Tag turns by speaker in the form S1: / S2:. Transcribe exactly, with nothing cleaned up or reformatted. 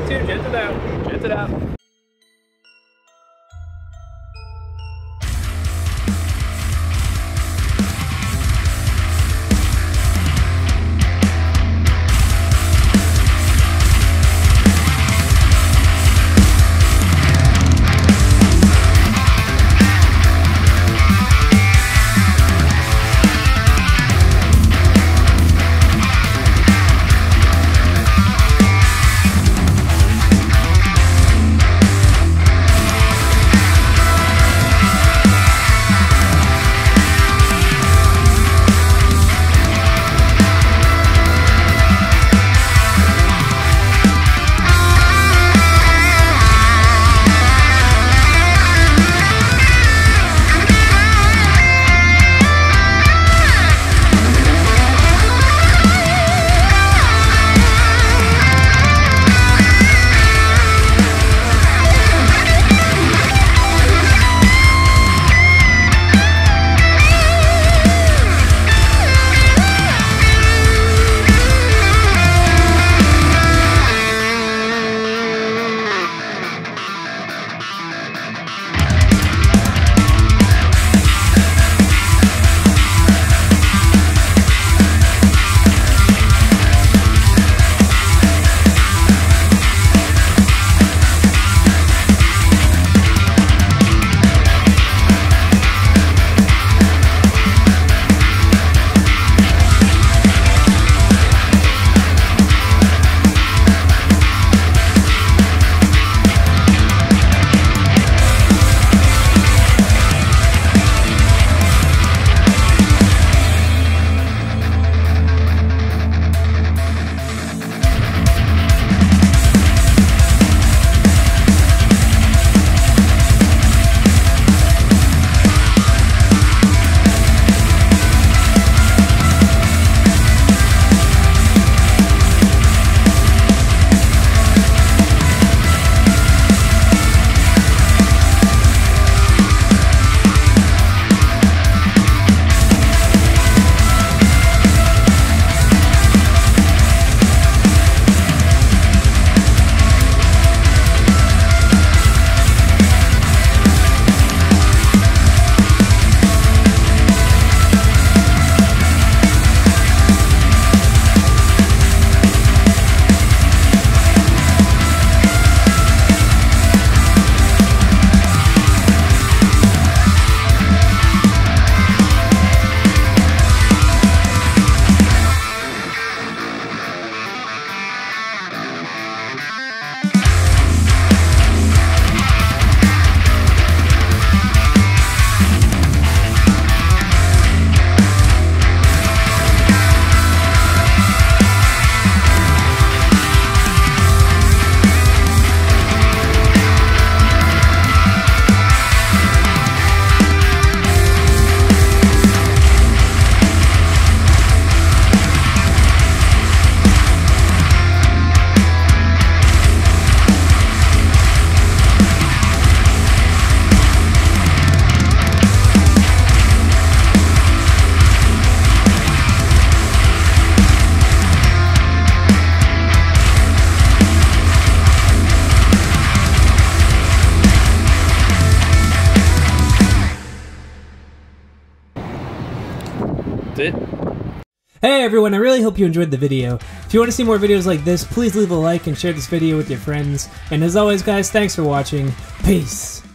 S1: too. Gent it out. Gent it out.
S2: it.
S3: Hey everyone, I really hope you enjoyed the video. If you want to see more videos like this, please leave a like and share this video with your friends. And as always guys, thanks for watching. Peace!